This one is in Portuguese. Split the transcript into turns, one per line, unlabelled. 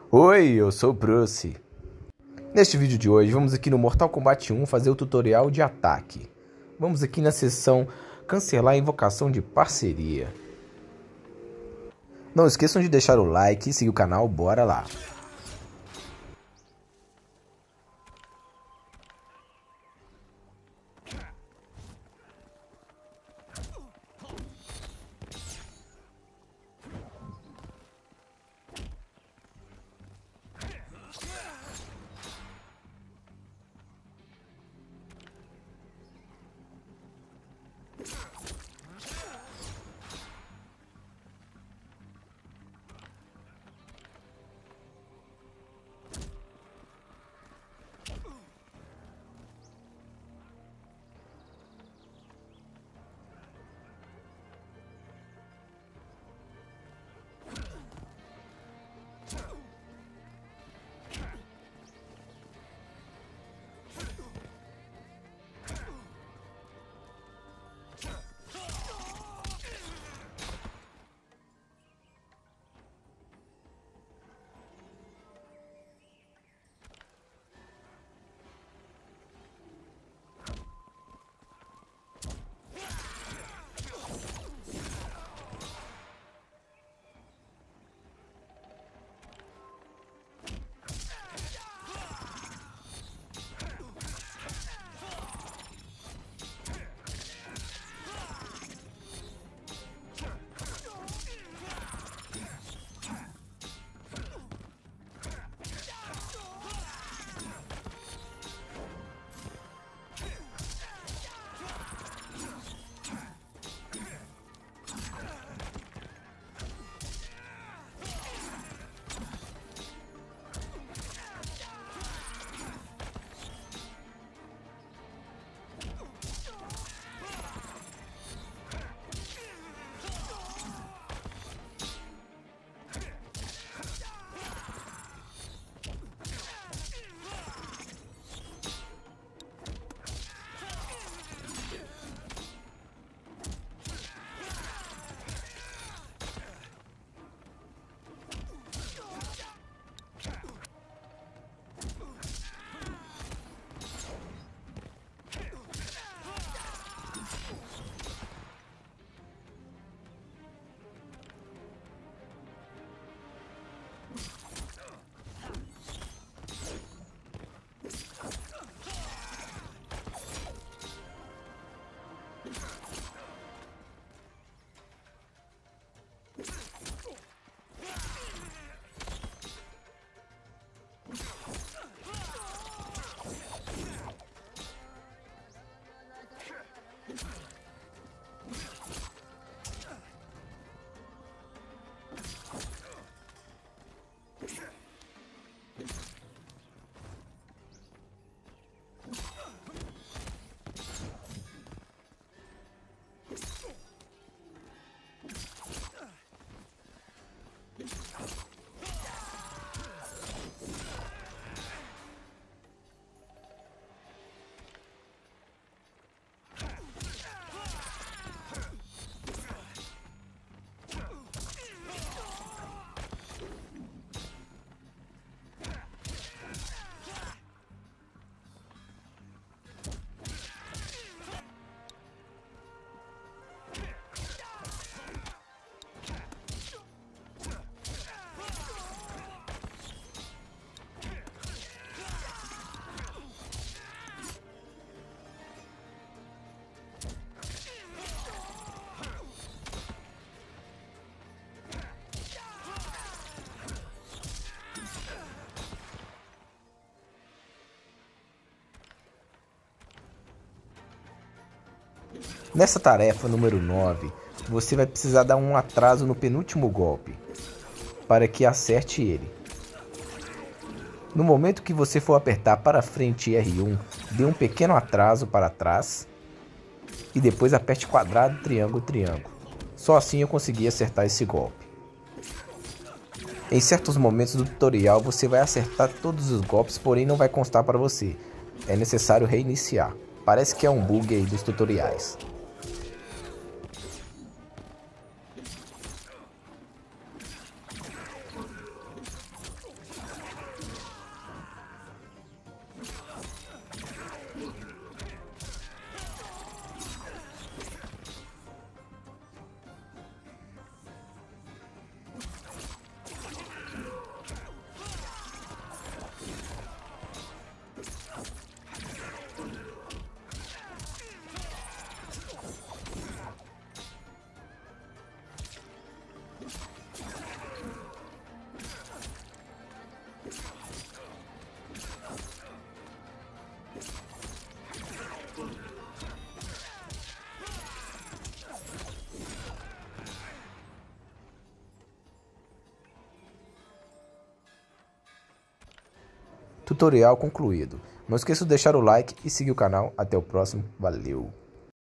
Oi, eu sou o Bruce. Neste vídeo de hoje, vamos aqui no Mortal Kombat 1 fazer o tutorial de ataque. Vamos aqui na seção cancelar a invocação de parceria. Não esqueçam de deixar o like e seguir o canal, bora lá. Nessa tarefa número 9, você vai precisar dar um atraso no penúltimo golpe, para que acerte ele. No momento que você for apertar para frente R1, dê um pequeno atraso para trás, e depois aperte quadrado, triângulo, triângulo. Só assim eu consegui acertar esse golpe. Em certos momentos do tutorial você vai acertar todos os golpes, porém não vai constar para você. É necessário reiniciar. Parece que é um bug aí dos tutoriais. Tutorial concluído. Não esqueça de deixar o like e seguir o canal. Até o próximo. Valeu!